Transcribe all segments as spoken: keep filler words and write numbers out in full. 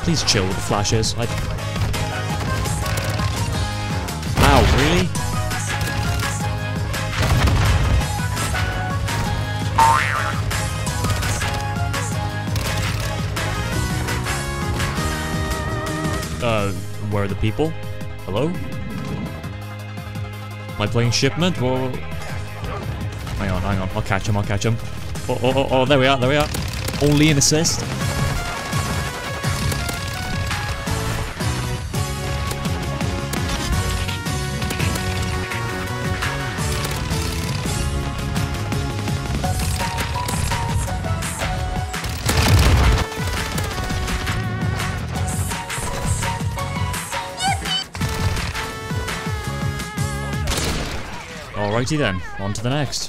Please chill with the flashes. I... Ow, really? Uh, where are the people? Hello? Am I playing Shipment? Whoa. Hang on, hang on. I'll catch him, I'll catch him. Oh, oh, oh, oh, there we are, there we are. Only an assist. Alrighty then, on to the next.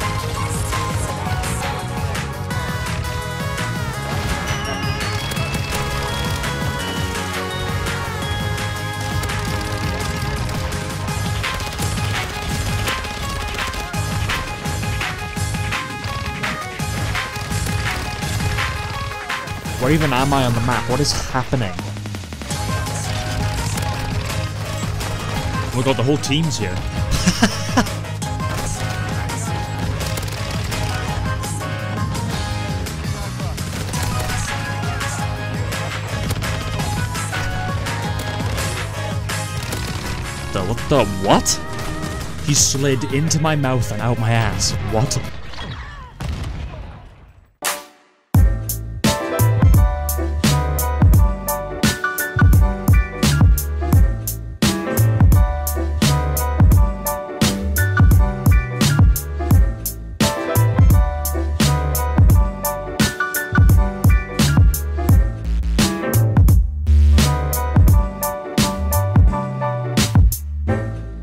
Where even am I on the map? What is happening? Oh my god, the whole team's here. The, what the what? He slid into my mouth and out my ass. What?